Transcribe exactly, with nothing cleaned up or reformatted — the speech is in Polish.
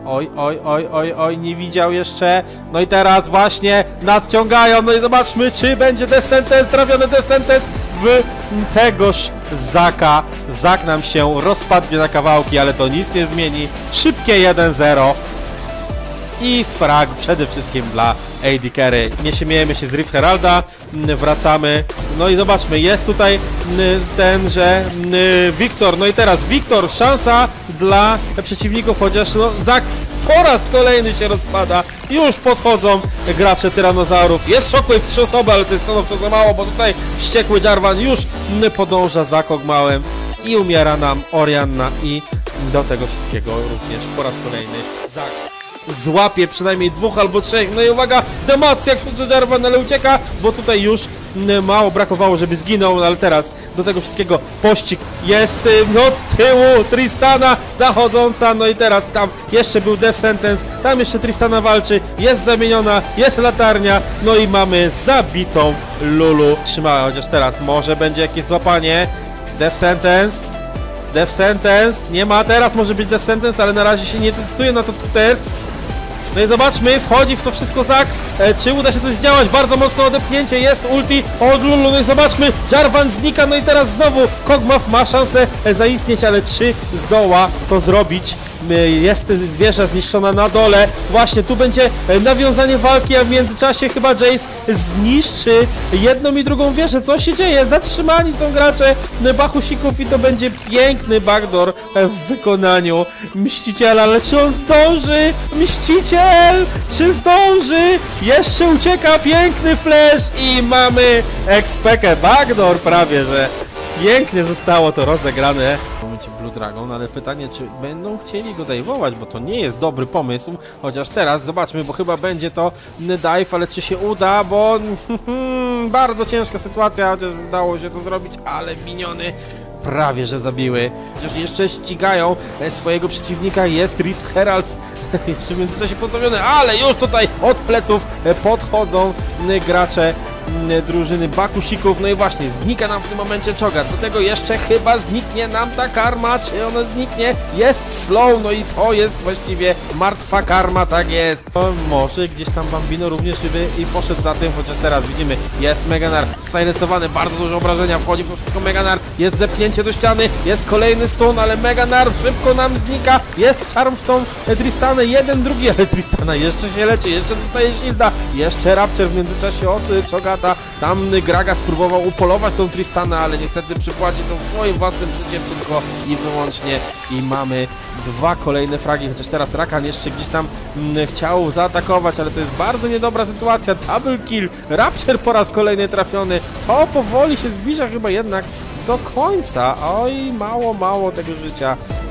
Oj, oj, oj, oj, oj, nie widział jeszcze. No i teraz właśnie nadciągają. No i zobaczmy, czy będzie Death Sentence, trafiony Death Sentence w tegoż Zaka. Zak nam się rozpadnie na kawałki, ale to nic nie zmieni. Szybkie jeden zero. I frag przede wszystkim dla A D Carry. Nie śmiejemy się z Rift Heralda. Wracamy. No i zobaczmy, jest tutaj tenże Wiktor. No i teraz Wiktor, szansa dla przeciwników, chociaż no Zak po raz kolejny się rozpada. Już podchodzą gracze tyranozaurów. Jest Shockwave, trzy osoby, ale to jest stanowczo za mało, bo tutaj wściekły Jarvan już podąża za Kogmałem i umiera nam Orianna i do tego wszystkiego również po raz kolejny Zak złapie przynajmniej dwóch albo trzech. No i uwaga, demacja, jak się Jarvan, ale ucieka, bo tutaj już mało brakowało, żeby zginął, ale teraz do tego wszystkiego pościg jest no, od tyłu Tristana zachodząca, no i teraz tam jeszcze był Death Sentence, tam jeszcze Tristana walczy, jest zamieniona, jest latarnia, no i mamy zabitą Lulu. Trzymała, chociaż teraz może będzie jakieś złapanie. Death Sentence, Death Sentence, nie ma, teraz może być Death Sentence, ale na razie się nie decyduje na to też. No i zobaczmy, wchodzi w to wszystko Zak, e, czy uda się coś zdziałać, bardzo mocno odepchnięcie, jest ulti od Lulu, no i zobaczmy, Jarvan znika, no i teraz znowu Kog'Maw ma szansę e, zaistnieć, ale czy zdoła to zrobić? E, jest zwierzę zniszczona na dole, właśnie tu będzie e, nawiązanie walki, a w międzyczasie chyba Jace zniszczy jedną i drugą wieżę. Co się dzieje? Zatrzymani są gracze Bachusików i to będzie piękny backdoor e, w wykonaniu Mściciela, ale czy on zdąży? Mściciel! Czy zdąży? Jeszcze ucieka, piękny flash i mamy expekę, backdoor prawie, że pięknie zostało to rozegrane. W momencie Blue Dragon, ale pytanie, czy będą chcieli go dive'ować, bo to nie jest dobry pomysł, chociaż teraz zobaczmy, bo chyba będzie to dive, ale czy się uda, bo bardzo ciężka sytuacja, chociaż udało się to zrobić, ale miniony prawie że zabiły. Chociaż jeszcze ścigają swojego przeciwnika, jest Rift Herald jeszcze w międzyczasie postawiony, ale już tutaj od pleców podchodzą gracze drużyny Bakusików. No i właśnie, znika nam w tym momencie Cho'Gath. Do tego jeszcze chyba zniknie nam ta karma. Czy ona zniknie? Jest slow, no i to jest właściwie martwa karma, tak jest. No, może gdzieś tam Bambino również by i poszedł za tym, chociaż teraz widzimy, jest Mega Gnar silencowany, bardzo duże obrażenia, wchodzi w to wszystko Mega Gnar, jest zepchnięcie do ściany, jest kolejny stun, ale Mega Gnar szybko nam znika, jest charm w tą Tristanę, jeden, drugi, ale Tristana jeszcze się leczy, jeszcze dostaje shielda, jeszcze Rapture w międzyczasie od Cho'Gath. Tam Graga spróbował upolować tą Tristanę, ale niestety przypłaci to w swoim własnym życiem tylko i wyłącznie. I mamy dwa kolejne fragi, chociaż teraz Rakan jeszcze gdzieś tam mm, chciał zaatakować, ale to jest bardzo niedobra sytuacja. Double kill, Rapture po raz kolejny trafiony. To powoli się zbliża chyba jednak do końca. Oj, mało, mało tego życia